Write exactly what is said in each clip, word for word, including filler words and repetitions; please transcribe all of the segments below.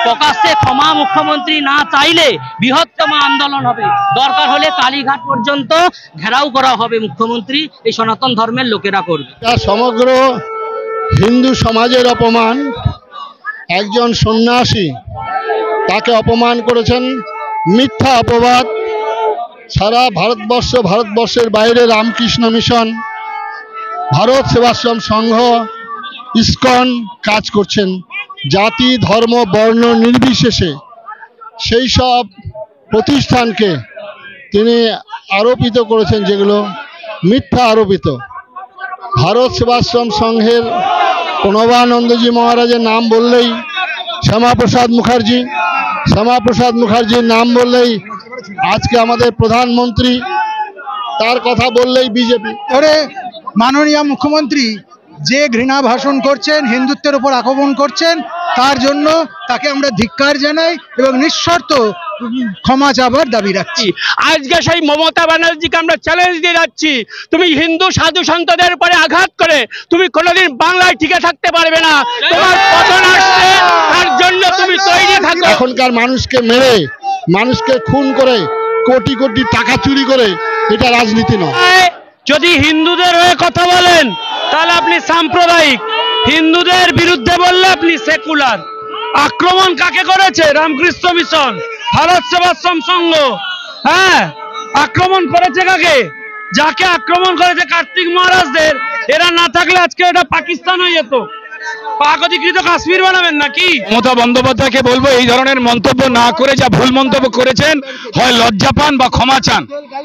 প্রকাশ্যে ক্ষমা মুখ্যমন্ত্রী না চাইলে বৃহত্তম আন্দোলন হবে, দরকার হলে কালীঘাট পর্যন্ত ঘেরাও করা হবে, মুখ্যমন্ত্রী এই সনাতন ধর্মের লোকেরা করবে। সমগ্র হিন্দু সমাজের অপমান, একজন সন্ন্যাসী তাকে অপমান করেছেন, মিথ্যা অপবাদ। সারা ভারতবর্ষ, ভারতবর্ষের বাইরে রামকৃষ্ণ মিশন, ভারত সেবাশ্রম সংঘ, ইসকন কাজ করছেন জাতি ধর্ম বর্ণ নির্বিশেষে। সেই সব প্রতিষ্ঠানকে তিনি আরোপিত করেছেন যেগুলো মিথ্যা আরোপিত। ভারত সেবাশ্রম সংঘের প্রণবানন্দজি মহারাজের নাম বললেই শ্যামাপ্রসাদ মুখার্জি, শ্যামাপ্রসাদ মুখার্জির নাম বললেই আজকে আমাদের প্রধানমন্ত্রী, তার কথা বললেই বিজেপি। ওরে মাননীয় মুখ্যমন্ত্রী যে ঘৃণা ভাষণ করছেন, হিন্দুত্বের উপর আক্রমণ করছেন, তার জন্য তাকে আমরা ধিক্কার জানাই এবং নিঃশর্ত ক্ষমা চাবার দাবি রাখছি। আজকে সেই মমতা ব্যানার্জিকে আমরা চ্যালেঞ্জ দিয়ে যাচ্ছি, তুমি হিন্দু সাধু সন্তদের উপরে আঘাত করে তুমি কোনোদিন বাংলায় টিকে থাকতে পারবে না, তোমার পতন আসছে, তার জন্য তুমি তৈরি থাকো। এখনকার মানুষকে মেরে, মানুষকে খুন করে, কোটি কোটি টাকা চুরি করে, এটা রাজনীতি নয়। যদি হিন্দুদের হয়ে কথা বলেন তাহলে আপনি সাম্প্রদায়িক, হিন্দুদের বিরুদ্ধে বললে আপনি সেকুলার। আক্রমণ কাকে করেছে? রামকৃষ্ণ মিশন, ভারত সেবাশ্রম সংঘ। হ্যাঁ, আক্রমণ করেছে কাকে? যাকে আক্রমণ করেছে কার্তিক মহারাজদের। এরা না থাকলে আজকে এটা পাকিস্তান হয়ে যেত। পাক অধিকৃত কাশ্মীর বানাবেন নাকি? মমতা বন্দ্যোপাধ্যায়কে বলবো এই ধরনের মন্তব্য না করে, যা ভুল মন্তব্য করেছেন হয় লজ্জা পান বা ক্ষমা চান।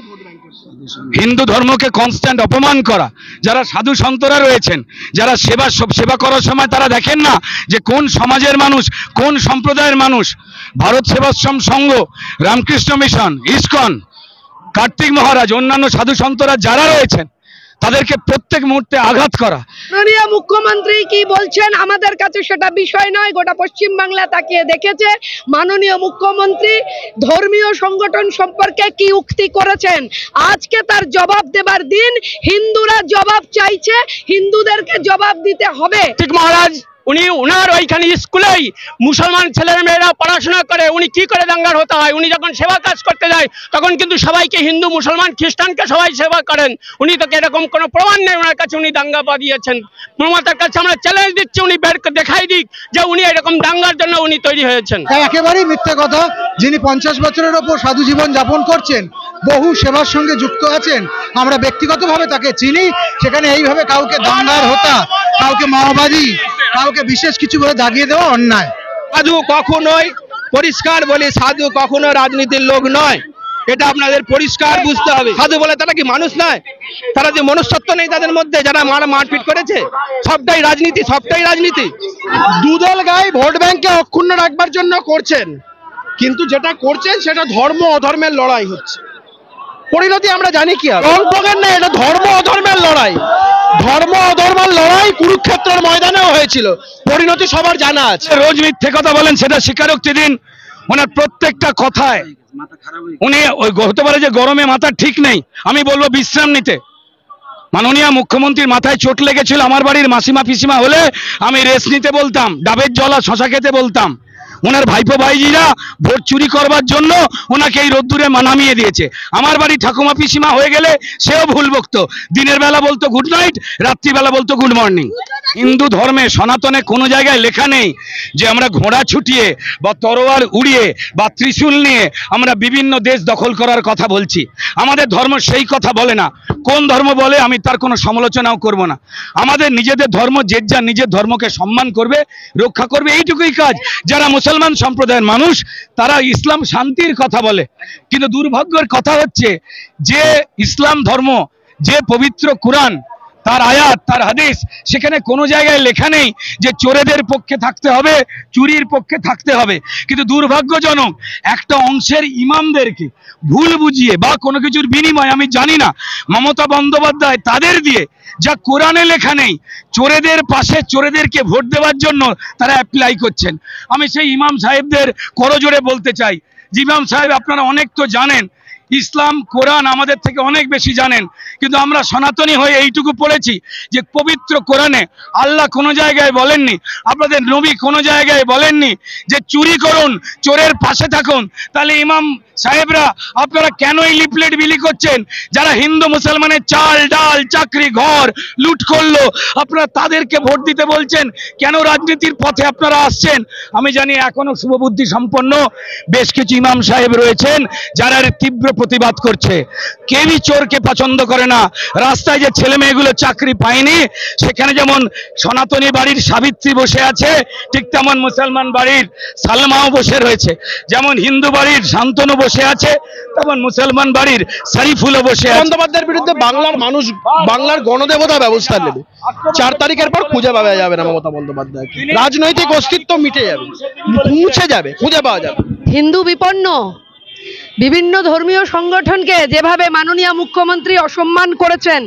হিন্দু ধর্মকে কনস্ট্যান্ট অপমান করা, যারা সাধু সন্তরা রয়েছেন, যারা সেবা সেবা করার সময় তারা দেখেন না যে কোন সমাজের মানুষ, কোন সম্প্রদায়ের মানুষ। ভারত সেবাশ্রম সংঘ, রামকৃষ্ণ মিশন, ইসকন, কার্তিক মহারাজ, অন্যান্য সাধু সন্তরা যারা রয়েছেন, তাদেরকে প্রত্যেক মুহূর্তে আঘাত করা। মাননীয় মুখ্যমন্ত্রী কি বলছেন আমাদের কাছে সেটা বিষয় নয়, গোটা পশ্চিম বাংলা তাকিয়ে দেখেছে মাননীয় মুখ্যমন্ত্রী ধর্মীয় সংগঠন সম্পর্কে কি উক্তি করেছেন। আজকে তার জবাব দেবার দিন, হিন্দুরা জবাব চাইছে, হিন্দুদেরকে জবাব দিতে হবে। ঠিক মহারাজ উনি উনার ওইখানে স্কুলেই মুসলমান ছেলেমেয়েরা পড়াশোনা করে, উনি কি করে দাঙ্গার হতে হয়? উনি যখন সেবা কাজ করতে যায় তখন কিন্তু সবাইকে, হিন্দু মুসলমান খ্রিস্টানকে সবাই সেবা করেন। উনি তো এরকম কোনো প্রমাণ নেই ওনার কাছে উনি দাঙ্গা বাঁধিয়েছেন। মমতার কাছে আমরা চ্যালেঞ্জ দিচ্ছি, উনি বের দেখাই দিক যে উনি এরকম দাঙ্গার জন্য উনি তৈরি হয়েছেন। একেবারেই মিথ্যা কথা। যিনি পঞ্চাশ বছরের ওপর সাধু জীবন যাপন করছেন, বহু সেবার সঙ্গে যুক্ত আছেন, আমরা ব্যক্তিগতভাবে তাকে চিনি। সেখানে এইভাবে কাউকে দাঙ্গার হতা, কাউকে মাওবাদী, কাউকে বিশেষ কিছু বলে দাগিয়ে দেওয়া অন্যায়। সাধু কখনোই, পরিষ্কার বলে, সাধু কখনো রাজনীতির লোক নয়, এটা আপনাদের পরিষ্কার বুঝতে হবে। সাধু বলে তারা কি মানুষ নয়? তারা যে মনুষ্যত্ব নেই তাদের মধ্যে, যারা মার মারপিট করেছে, সবটাই রাজনীতি, সবটাই রাজনীতি। দুদল গায়ে ভোট ব্যাংকে অক্ষুণ্ণ রাখবার জন্য করছেন, কিন্তু যেটা করছেন সেটা ধর্ম অধর্মের লড়াই হচ্ছে। পরিণতি আমরা জানি কি হবে। রং প্রকার না, এটা ধর্ম অধর্মের লড়াই। ধর্ম অধর্মের লড়াই কুরুক্ষেত্রের ময়দানেও হয়েছিল, পরিণতি সবার জানা আছে। রোজ মিথ্যে কথা বলেন, সেটা স্বীকারোক্তি দিন। ওনার প্রত্যেকটা কথায় উনি ওই হতে পারে যে গরমে মাথা ঠিক নেই, আমি বলবো বিশ্রাম নিতে। মাননীয় মুখ্যমন্ত্রীর মাথায় চোট লেগেছিল, আমার বাড়ির মাসিমা পিসিমা হলে আমি রেস্ট নিতে বলতাম, ডাবের জল আর শশা খেতে বলতাম। ওনার ভাইপো ভাইজিরা ভোট চুরি করবার জন্য ওনাকে এই রোদ্দুরে নামিয়ে দিয়েছে। আমার বাড়ি ঠাকুমা পিসিমা হয়ে গেলে সেও ভুল বকতো, দিনের বেলা বলতো গুড নাইট, রাত্রিবেলা বলতো গুড মর্নিং। হিন্দু ধর্মে সনাতনে কোনো জায়গায় লেখা নেই যে আমরা ঘোড়া ছুটিয়ে বা তরোয়াল উড়িয়ে বা ত্রিশূল নিয়ে আমরা বিভিন্ন দেশ দখল করার কথা বলছি। আমাদের ধর্ম সেই কথা বলে না। কোন ধর্ম বলে আমি তার কোনো সমালোচনাও করব না। আমাদের নিজেদের ধর্ম, যে যা নিজের ধর্মকে সম্মান করবে, রক্ষা করবে, এইটুকুই কাজ। যারা মুসলমান সম্প্রদায়ের মানুষ তারা ইসলাম শান্তির কথা বলে, কিন্তু দুর্ভাগ্যের কথা হচ্ছে যে ইসলাম ধর্ম, যে পবিত্র কুরআন, তার আয়াত, তার হাদিস, সেখানে কোনো জায়গায় লেখা নেই যে চোরেদের পক্ষে থাকতে হবে, চুরির পক্ষে থাকতে হবে। কিন্তু দুর্ভাগ্যজনক একটা অংশের ইমামদেরকে ভুল বুঝিয়ে বা কোনো কিছুর বিনিময়ে, আমি জানি না, মমতা বন্দ্যোপাধ্যায় তাদের দিয়ে যা কোরআনে লেখা নেই, চোরেদের পাশে চোরেদেরকে ভোট দেওয়ার জন্য তারা অ্যাপ্লাই করছেন। আমি সেই ইমাম সাহেবদের করজোড়ে বলতে চাই, ইমাম সাহেব আপনারা অনেক তো জানেন, ইসলাম কোরআন আমাদের থেকে অনেক বেশি জানেন, কিন্তু আমরা সনাতনী হয়ে এইটুকু পড়েছি যে পবিত্র কোরআনে আল্লাহ কোনো জায়গায় বলেননি, আপনাদের নবী কোনো জায়গায় বলেননি যে চুরি করুন, চোরের পাশে থাকুন। তাহলে ইমাম সাহেবরা আপনারা কেন এই লিফলেট বিলি করছেন? যারা হিন্দু মুসলমানের চাল ডাল চাকরি ঘর লুট করলো, আপনারা তাদেরকে ভোট দিতে বলছেন, কেন রাজনীতির পথে আপনারা আসছেন? আমি জানি এখনো শুভবুদ্ধি সম্পন্ন বেশ কিছু ইমাম সাহেব রয়েছেন যারা এর তীব্র প্রতিবাদ করছে। কেউই চোরকে পছন্দ করে না। রাস্তায় যে ছেলে মেয়েগুলো চাকরি পায়নি, সেখানে যেমন সনাতনী বাড়ির সাবিত্রী বসে আছে, ঠিক তেমন মুসলমান বাড়ির সালমাও বসে রয়েছে। যেমন হিন্দু বাড়ির শান্তনু বসে আছে, তেমন মুসলমান বাড়ির শরীফুলও বসে আছে। বন্দ্যোপাধ্যায়ের বিরুদ্ধে বাংলার মানুষ বাংলার গণদেবতা ব্যবস্থা নেবে। চার তারিখের পর খুঁজে পাওয়া যাবে না মমতা বন্দ্যোপাধ্যায়, রাজনৈতিক অস্তিত্ব মিটে যাবে, মুছে যাবে, খুঁজে পাওয়া যাবে। হিন্দু বিপন্ন বিভিন্ন ধর্মীয় সংগঠনকে যেভাবে মাননীয় মুখ্যমন্ত্রী অসম্মান করেছেন,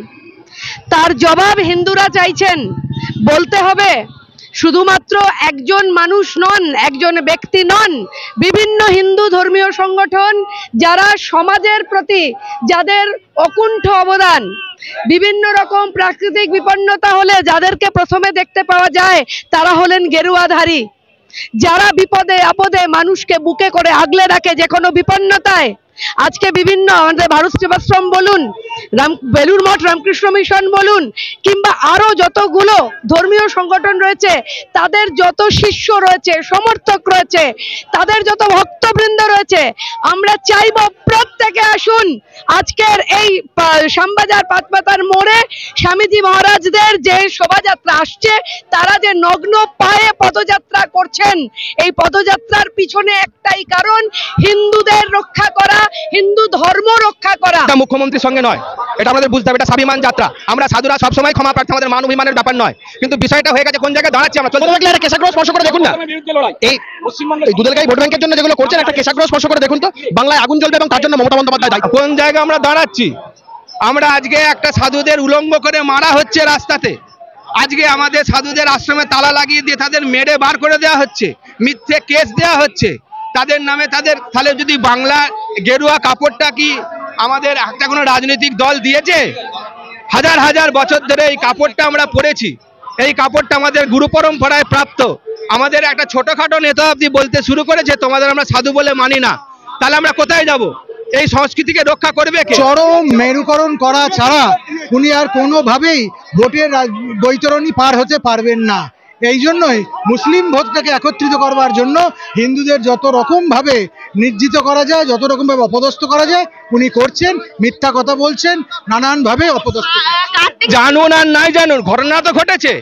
তার জবাব হিন্দুরা চাইছেন। বলতে হবে শুধুমাত্র একজন মানুষ নন, একজন ব্যক্তি নন, বিভিন্ন হিন্দু ধর্মীয় সংগঠন যারা সমাজের প্রতি যাদের অকুণ্ঠ অবদান, বিভিন্ন রকম প্রাকৃতিক বিপন্নতা হলে যাদেরকে প্রথমে দেখতে পাওয়া যায় তারা হলেন গেরুয়াধারী, যারা বিপদে আপদে মানুষকে বুকে করে আগলে রাখে যে কোনো বিপন্নতায়। আজকে বিভিন্ন আমাদের ভারত সেবাশ্রম বলুন, রাম বেলুর মঠ রামকৃষ্ণ মিশন বলুন, কিংবা আরো যতগুলো ধর্মীয় সংগঠন রয়েছে, তাদের যত শিষ্য রয়েছে, সমর্থক রয়েছে, তাদের যত ভক্তবৃন্দ রয়েছে, আমরা চাইব প্রত্যেকে আসুন আজকের এই শ্যামবাজার পাঁচপাতার মোড়ে স্বামীজি মহারাজদের যে শোভাযাত্রা আসছে, তারা যে নগ্ন পায়ে পদযাত্রা করছেন, এই পদযাত্রার পিছনে একটাই কারণ, হিন্দুদের রক্ষা করা, হিন্দু ধর্ম রক্ষা করা। মুখ্যমন্ত্রীর সঙ্গে নয়, এটা আমাদের বুঝতে হবে, এটা স্বাভিমান যাত্রা। আমরা সাধুরা সবসময় ক্ষমা প্রার্থী, আমাদের মান অভিমানের ব্যাপার নয়, কিন্তু বিষয়টা হয়ে গেছে কোন জায়গায় দাঁড়াচ্ছি আমরা। চলতে থাকলে একটা কেশাগ্রহ স্পর্শ করে দেখুন না, এই দুধেলগাই ভোট ব্যাংকের জন্য যেগুলো করছেন, একটা কেশাগ্রহ স্পর্শ করে দেখুন তো, বাংলায় আগুন জ্বলবে এবং তার জন্য মমতা বন্দ্যোপাধ্যায় দায়ী। কোন জায়গায় আমরা দাঁড়াচ্ছি? আমরা আজকে একটা সাধুদের উলঙ্গ করে মারা হচ্ছে রাস্তাতে, আজকে আমাদের সাধুদের আশ্রমে তালা লাগিয়ে দিয়ে তাদের মেরে বার করে দেওয়া হচ্ছে, মিথ্যে কেস দেওয়া হচ্ছে তাদের নামে। তাদের তাহলে যদি বাংলা গেরুয়া কাপড়টা কি আমাদের একটা কোনো রাজনৈতিক দল দিয়েছে? হাজার হাজার বছর ধরে এই কাপড়টা আমরা পরেছি, এই কাপড়টা আমাদের গুরু পরম্পরায় প্রাপ্ত। আমাদের একটা ছোটখাটো নেতা অবধি বলতে শুরু করেছে তোমাদের আমরা সাধু বলে মানি না। তাহলে আমরা কোথায় যাব? এই সংস্কৃতিকে রক্ষা করবে কে? চরম মেরুকরণ করা ছাড়া উনি আর কোনোভাবেই ভোটের বৈতরণী পার হতে পারবেন না। এই জন্যই মুসলিম ভোটটাকে একত্রিত করবার জন্য হিন্দুদের যত রকম ভাবে নির্জিত করা যায়, যত রকম ভাবে অপদস্থ করা যায় উনি করছেন, মিথ্যা কথা বলছেন, নানান ভাবে অপদস্থ। জানুন আর নাই জানুন, ঘটনা তো ঘটেছে,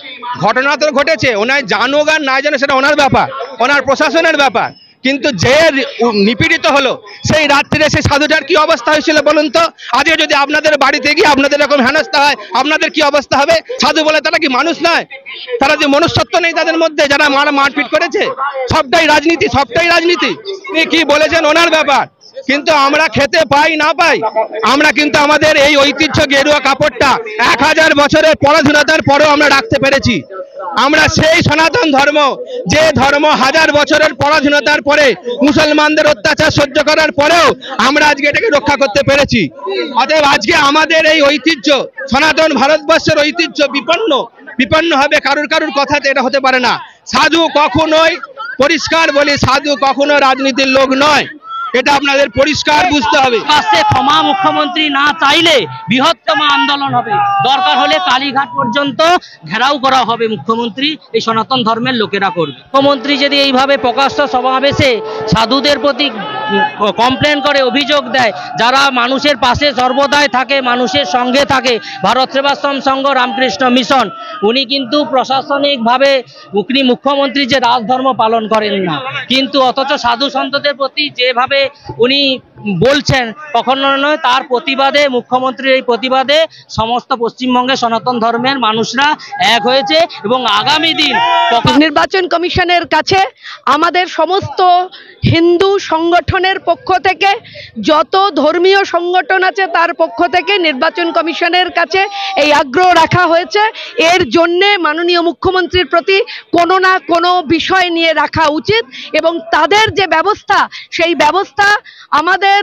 ঘটনা তো ঘটেছে, ওনার জানুক আর নাই জানুক সেটা ওনার ব্যাপার, ওনার প্রশাসনের ব্যাপার। কিন্তু যে নিপীড়িত হলো সেই রাত্রে সেই সাধুটার কি অবস্থা হয়েছিল বলুন তো? আজকে যদি আপনাদের বাড়িতে গিয়ে আপনাদের এরকম হেনস্থা হয়, আপনাদের কি অবস্থা হবে? সাধু বলে তারা কি মানুষ নয়? তারা যে মনুষ্যত্ব নেই তাদের মধ্যে, যারা মারা মারপিট করেছে? সবটাই রাজনীতি, সবটাই রাজনীতি। তিনি কি বলেছেন ওনার ব্যাপার, কিন্তু আমরা খেতে পাই না পাই, আমরা কিন্তু আমাদের এই ঐতিহ্য গেরুয়া কাপড়টা এক হাজার বছরের পরাধীনতার পরেও আমরা রাখতে পেরেছি। আমরা সেই সনাতন ধর্ম, যে ধর্ম হাজার বছরের পরাধীনতার পরে মুসলমানদের অত্যাচার সহ্য করার পরেও আমরা আজকে এটাকে রক্ষা করতে পেরেছি। অতএব আজকে আমাদের এই ঐতিহ্য, সনাতন ভারতবর্ষের ঐতিহ্য বিপন্ন বিপন্ন হবে কারুর কারুর কথাতে, এটা হতে পারে না। সাধু কখনোই, পরিষ্কার বলি, সাধু কখনো রাজনীতির লোক নয়, এটা আপনাদের পরিষ্কার বুঝতে হবে। কাছে ক্ষমা মুখ্যমন্ত্রী না চাইলে বৃহত্তম আন্দোলন হবে, দরকার হলে কালীঘাট পর্যন্ত ঘেরাও করা হবে। মুখ্যমন্ত্রী এই সনাতন ধর্মের লোকেরা করবে। মুখ্যমন্ত্রী যদি এইভাবে প্রকাশ্য সমাবেশে সাধুদের প্রতি কমপ্লেন করে, অভিযোগ দেয়, যারা মানুষের পাশে সর্বদাই থাকে, মানুষের সঙ্গে থাকে, ভারত সেবাশ্রম সংঘ, রামকৃষ্ণ মিশন, উনি কিন্তু প্রশাসনিকভাবে উনি মুখ্যমন্ত্রী যে রাজধর্ম পালন করেন না, কিন্তু অথচ সাধু সন্তদের প্রতি যেভাবে উনি বলছেন কখনো নয়, তার প্রতিবাদে, মুখ্যমন্ত্রীর এই প্রতিবাদে সমস্ত পশ্চিমবঙ্গের সনাতন ধর্মের মানুষরা এক হয়েছে। এবং আগামী দিন নির্বাচন কমিশনের কাছে আমাদের সমস্ত হিন্দু সংগঠনের পক্ষ থেকে, যত ধর্মীয় সংগঠন আছে তার পক্ষ থেকে নির্বাচন কমিশনের কাছে এই আগ্রহ রাখা হয়েছে। এর জন্যে মাননীয় মুখ্যমন্ত্রীর প্রতি কোনো না কোনো বিষয় নিয়ে রাখা উচিত এবং তাদের যে ব্যবস্থা, সেই ব্যবস্থা আমাদের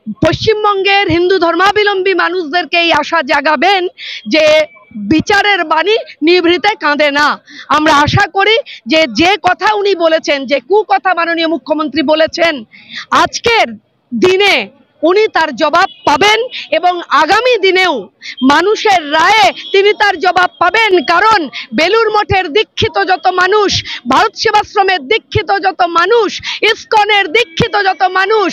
পশ্চিমবঙ্গের হিন্দু ধর্মাবলম্বী মানুষদেরকে এই আশা জাগাবেন যে বিচারের বাণী নিভৃতে কাঁদে না। আমরা আশা করি যে যে কথা উনি বলেছেন, যে কুকথা মাননীয় মুখ্যমন্ত্রী বলেছেন, আজকের দিনে উনি তার জবাব পাবেন এবং আগামী দিনেও মানুষের রায়ে তিনি তার জবাব পাবেন। কারণ বেলুর মঠের দীক্ষিত যত মানুষ, ভারত সেবাশ্রমের দীক্ষিত যত মানুষ, ইসকনের দীক্ষিত যত মানুষ,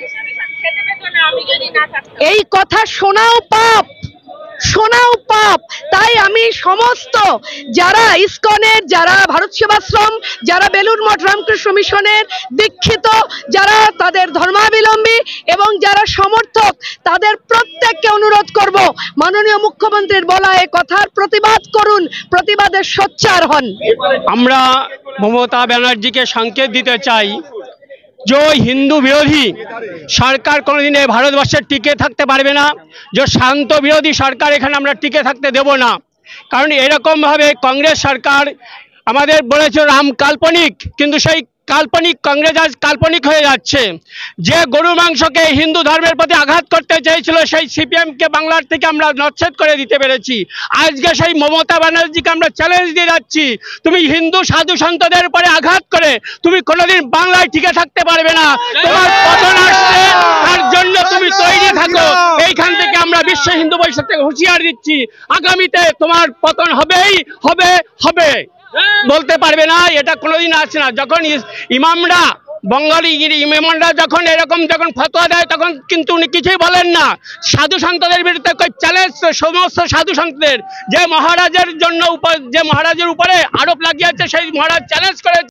এই কথা শোনাও পাপ, শোনাও পাপ। তাই আমি সমস্ত যারা ইসকনের, যারা ভারত সেবাশ্রম, যারা বেলুর মঠ রামকৃষ্ণ মিশনের দীক্ষিত, যারা তাদের ধর্মাবলম্বী এবং যারা সমর্থক, তাদের প্রত্যেককে অনুরোধ করব, মাননীয় মুখ্যমন্ত্রীর বলা এই কথার প্রতিবাদ করুন, প্রতিবাদের সোচ্চার হন। আমরা মমতা ব্যানার্জিকে সংকেত দিতে চাই যে হিন্দু বিরোধী সরকার কোনোদিন এই ভারতবর্ষে টিকে থাকতে পারবে না, যে শান্ত বিরোধী সরকার এখানে আমরা টিকে থাকতে দেব না। কারণ এরকমভাবে কংগ্রেস সরকার আমাদের বলেছে রাম কাল্পনিক, কিন্তু সেই কাল্পনিক কংগ্রেস আজ কাল্পনিক হয়ে যাচ্ছে। যে গরু মাংসকে হিন্দু ধর্মের প্রতি আঘাত করতে চেয়েছিল, সেই সিপিএমকে বাংলার থেকে আমরা নচ্ছেদ করে দিতে পেরেছি। আজকে সেই মমতা ব্যানার্জিকে আমরা চ্যালেঞ্জ দিয়ে যাচ্ছি, তুমি হিন্দু সাধু সন্তদের উপরে আঘাত করে তুমি কোনোদিন বাংলায় টিকে থাকতে পারবে না। তোমার পতন আসছে, তার জন্য তুমি তৈরি থাকো। এইখান থেকে আমরা বিশ্ব হিন্দু পরিষদ থেকে হুঁশিয়ার দিচ্ছি, আগামীতে তোমার পতন হবেই হবে হবে, বলতে পারবে না, এটা কোনোদিন আসছে না। যখন ইমামরা, বঙ্গালী ইমামরা যখন এরকম যখন ফতোয়া দেয়, তখন কিন্তু উনি কিছুই বলেন না। সাধু সন্তদের বিরুদ্ধে চ্যালেঞ্জ সমস্ত সাধু সন্তদের, যে মহারাজের জন্য যে মহারাজের উপরে আরোপ লাগিয়েছে, সেই মহারাজ চ্যালেঞ্জ করে